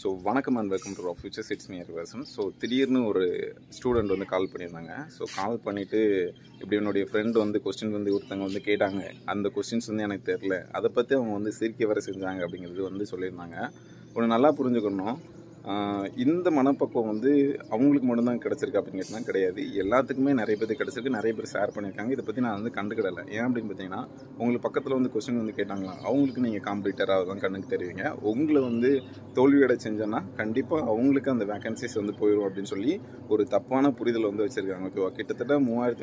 So வணக்கம் and welcome to future sits near version. So திடீர்னு ஒரு ஸ்டூடெண்ட் வந்து கால் பண்ணியிருந்தாங்க. ஸோ கால் பண்ணிவிட்டு இப்படி என்னுடைய ஃப்ரெண்டு வந்து கொஸ்டின் வந்து ஒருத்தவங்க வந்து கேட்டாங்க. அந்த கொஸ்டின்ஸ் வந்து எனக்கு தெரில, அதை பற்றி அவங்க வந்து சிரிக்க வர செஞ்சாங்க அப்படிங்கிறது வந்து சொல்லியிருந்தாங்க. ஒன்று நல்லா புரிஞ்சுக்கணும், இந்த மனப்பக்குவம் வந்து அவங்களுக்கு மட்டும்தான் கிடச்சிருக்கு அப்படின்னு கேட்டால் கிடையாது. எல்லாத்துக்குமே நிறைய பேர் கிடச்சிருக்கு, நிறைய பேர் ஷேர் பண்ணியிருக்காங்க. இதை பற்றி நான் வந்து கண்டுக்கிடலை. ஏன் அப்படின்னு பார்த்தீங்கன்னா, உங்களுக்கு பக்கத்தில் வந்து கொஸ்டின் வந்து கேட்டாங்களா, அவங்களுக்கு நீங்கள் காம்படிட்டராக தான் கண்ணுக்கு தெரிவிங்க. உங்களை வந்து தோல்வியடை செஞ்சோன்னா கண்டிப்பாக அவங்களுக்கு அந்த வேகன்சிஸ் வந்து போயிடும் அப்படின்னு சொல்லி ஒரு தப்பான புரிதல் வந்து வச்சுருக்காங்க. ஓகேவா? கிட்டத்தட்ட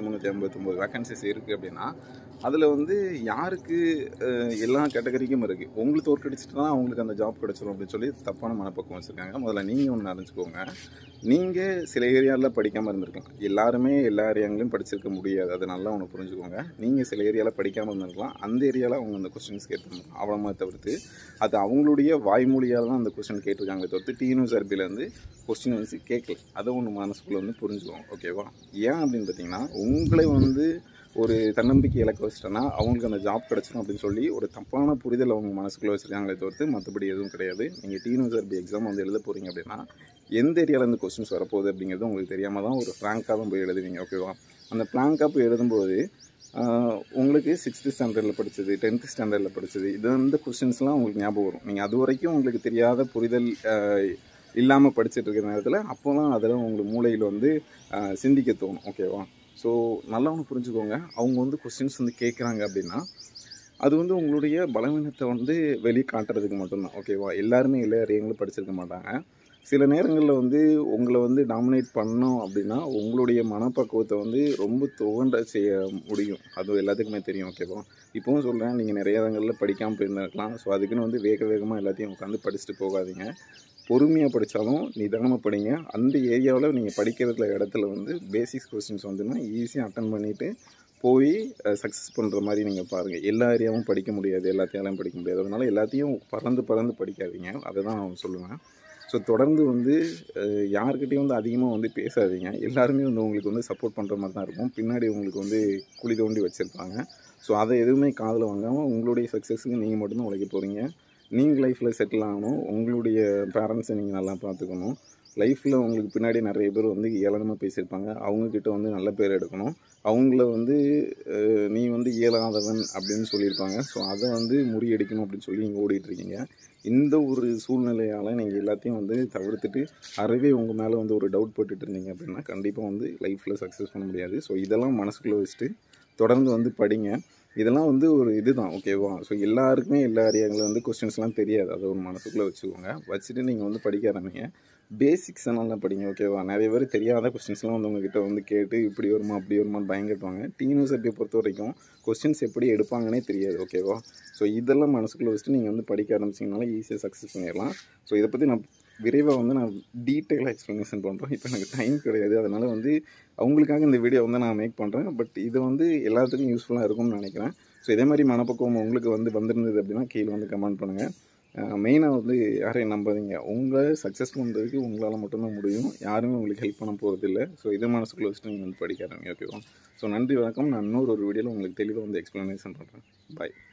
3389 வேகன்சிஸ் இருக்குது அப்படின்னா அதில் வந்து யாருக்கு எல்லா கேட்டகரிக்கும் இருக்குது. உங்களுக்கு தோற்கடிச்சிட்டுனா அவங்களுக்கு அந்த ஜாப் கிடச்சிடும் அப்படின்னு சொல்லி தப்பான மனப்பக்குவம் வச்சுருக்காங்க. முதல்ல நீங்கள் ஒன்று அறிஞ்சுக்கோங்க, நீங்கள் சில ஏரியாவில் படிக்காமல் இருந்திருக்கலாம். எல்லாருமே எல்லா ஏரியாங்களையும் படிச்சிருக்க முடியாது, அது நல்லா ஒன்று புரிஞ்சுக்கோங்க. நீங்கள் சில ஏரியாவில் படிக்காமல் இருந்திருக்கலாம், அந்த ஏரியாவில் அவங்க அந்த கொஸ்டின்ஸ் கேட்டிருந்தாங்க. அவ்வளோமா தவிர்த்து அது அவங்களுடைய வாய்மொழியால் தான் அந்த கொஸ்டின் கேட்டிருக்காங்களே தவிர்த்து டிஎன்யூஎஸ்ஆர்பிலேருந்து கொஸ்டின் வந்து கேட்கல. அதை ஒன்று மனசுக்குள்ளே வந்து புரிஞ்சுக்கோங்க. ஓகேவா? ஏன் அப்படின்னு பார்த்தீங்கன்னா, உங்களை வந்து ஒரு தன்னம்பிக்கை இலக்க வச்சிட்டோன்னா அவங்களுக்கு அந்த ஜாப் கிடச்சிடும் அப்படின்னு சொல்லி ஒரு தப்பான புரிதல் அவங்க மனசுக்குள்ளே வச்சுருக்காங்களே தவிர்த்து மற்றபடி எதுவும் கிடையாது. நீங்கள் டிஎன்யூஎஸ்ஆர்பி எக்ஸாம் வந்து எழுத போகிறீங்க அப்படின்னா எந்த ஏரியாவிலேருந்து கொஸ்டின்ஸ் வரப்போகுது அப்படிங்கிறது உங்களுக்கு தெரியாமல் தான் ஒரு ஃப்ராங்காக தான் போய் எழுதுவீங்க. ஓகேவா? அந்த ஃப்ராங்காக போய் எழுதும்போது உங்களுக்கு 6th ஸ்டாண்டர்டில் படித்தது, 10th ஸ்டாண்டர்டில் படித்தது, இது இந்த கொஸ்டின்ஸ்லாம் உங்களுக்கு ஞாபகம் வரும். நீங்கள் அது வரைக்கும் உங்களுக்கு தெரியாத புரிதல் இல்லாமல் படிச்சுட்டு இருக்கிற நேரத்தில் அப்போலாம் அதெல்லாம் உங்களுக்கு மூளையில் வந்து சிந்திக்க தோணும். ஓகேவா? ஸோ நல்லா ஒன்று புரிஞ்சுக்கோங்க, அவங்க வந்து கொஸ்டின்ஸ் வந்து கேட்குறாங்க அப்படின்னா அது வந்து உங்களுடைய பலவீனத்தை வந்து வெளியே காட்டுறதுக்கு மட்டும்தான். ஓகேவா? எல்லாருமே எல்லா ஏரியாங்களும் படிச்சிருக்க மாட்டாங்க. சில நேரங்களில் வந்து உங்களை வந்து டாமினேட் பண்ணோம் அப்படின்னா உங்களுடைய மனப்பக்குவத்தை வந்து ரொம்ப துவண்ட செய்ய முடியும். அது எல்லாத்துக்குமே தெரியும். ஓகேவா? இப்போவும் சொல்கிறேன், நீங்கள் நிறைய இடங்களில் படிக்காமல் போயிருந்துருக்கலாம். ஸோ அதுக்குன்னு வந்து வேகமாக எல்லாத்தையும் உட்காந்து படிச்சுட்டு போகாதீங்க. பொறுமையாக படித்தாலும் நிதானமாக படிங்க. அந்த ஏரியாவில் நீங்கள் படிக்கிறதுல இடத்துல வந்து பேசிக்ஸ் கொஸ்டின்ஸ் வந்துன்னா ஈஸியாக அட்டன் பண்ணிவிட்டு போய் சக்ஸஸ் பண்ணுற மாதிரி நீங்கள் பாருங்கள். எல்லா ஏரியாவும் படிக்க முடியாது, எல்லாத்தையும் படிக்க முடியாது. அதனால் எல்லாத்தையும் பறந்து படிக்காதீங்க, அதை தான் நான் சொல்லுவேன். ஸோ தொடர்ந்து வந்து யார்கிட்டையும் வந்து அதிகமாக வந்து பேசாதீங்க. எல்லாருமே வந்து உங்களுக்கு வந்து சப்போர்ட் பண்ணுற மாதிரி தான் இருக்கும். பின்னாடி உங்களுக்கு வந்து குழி தோண்டி வச்சுருப்பாங்க. ஸோ அதை எதுவுமே காதில் வாங்காமல் உங்களுடைய சக்ஸஸுக்கு நீங்கள் மட்டும்தான் உழைக்க போகிறீங்க. நீங்கள் லைஃப்பில் செட்டில் ஆகணும், உங்களுடைய பேரண்ட்ஸை நீங்கள் நல்லா பார்த்துக்கணும். லைஃப்பில் உங்களுக்கு பின்னாடி நிறைய பேர் வந்து ஏளனமாக பேசியிருப்பாங்க, அவங்கக்கிட்ட வந்து நல்ல பேர் எடுக்கணும். அவங்கள வந்து நீ வந்து இயலாதவன் அப்படின்னு சொல்லியிருப்பாங்க. ஸோ அதை வந்து முறியடிக்கணும் அப்படின்னு சொல்லி நீங்கள் ஓடிட்டுருக்கீங்க. இந்த ஒரு சூழ்நிலையால் நீங்கள் எல்லாத்தையும் வந்து தவிர்த்துட்டு அறவே உங்கள் மேலே வந்து ஒரு டவுட் போட்டுட்டு இருந்தீங்க அப்படின்னா கண்டிப்பாக வந்து லைஃப்பில் சக்ஸஸ் பண்ண முடியாது. ஸோ இதெல்லாம் மனசுக்குள்ளே வச்சுட்டு தொடர்ந்து வந்து படிங்க. இதெல்லாம் வந்து ஒரு இதுதான். ஓகேவா? ஸோ எல்லாருக்குமே எல்லா ஏரியாங்களும் வந்து கொஸ்டின்ஸ்லாம் தெரியாது, அதை ஒரு மனசுக்குள்ளே வச்சுக்கோங்க. வச்சுட்டு நீங்கள் வந்து படிக்க ஆரம்பிங்க. பேசிக்ஸ் நல்லா படிங்க. ஓகேவா? நிறைய பேர் தெரியாத கொஸ்டின்ஸ்லாம் வந்து உங்ககிட்ட வந்து கேட்டு இப்படி வருமா அப்படி வருமானு பயங்கட்டுவாங்க. டிஎன்யூஎஸ்ஆர்பியை பொறுத்த வரைக்கும் கொஸ்டின்ஸ் எப்படி எடுப்பாங்கன்னே தெரியாது. ஓகேவா? ஸோ இதெல்லாம் மனசுக்குள்ளே வச்சுட்டு நீங்கள் வந்து படிக்க ஆரம்பிச்சிங்கனால ஈஸியாக சக்ஸஸ் பண்ணிடலாம். ஸோ இதை பற்றி நான் விரைவாக வந்து நான் டீட்டெயிலாக எக்ஸ்ப்ளனேஷன் பண்ணுறேன். இப்போ எனக்கு டைம் கிடையாது, அதனால் வந்து அவங்களுக்காக இந்த வீடியோ வந்து நான் மேக் பண்ணுறேன். பட் இது வந்து எல்லாத்துக்கும் யூஸ்ஃபுல்லாக இருக்கும்னு நினைக்கிறேன். ஸோ இதே மாதிரி மனப்பக்குவம் உங்களுக்கு வந்து வந்திருந்தது அப்படின்னா கீழே வந்து கமெண்ட் பண்ணுங்கள். மெயினாக வந்து யாரையும் நம்பாதீங்க. உங்களை சக்ஸஸ் பண்ணுறதுக்கு உங்களால் மட்டும்தான் முடியும், யாருமே உங்களுக்கு ஹெல்ப் பண்ண போகிறதில்ல. ஸோ இதை மனசுக்குள்ளே வச்சுட்டு நீங்கள் வந்து படிக்க ஆரம்பிங்க. ஓகேவா? ஸோ நன்றி, வணக்கம். நான் இன்னொரு வீடியோவில் உங்களுக்கு தெளிவாக வந்து எக்ஸ்ப்ளனேஷன் பண்ணுறேன். பாய்.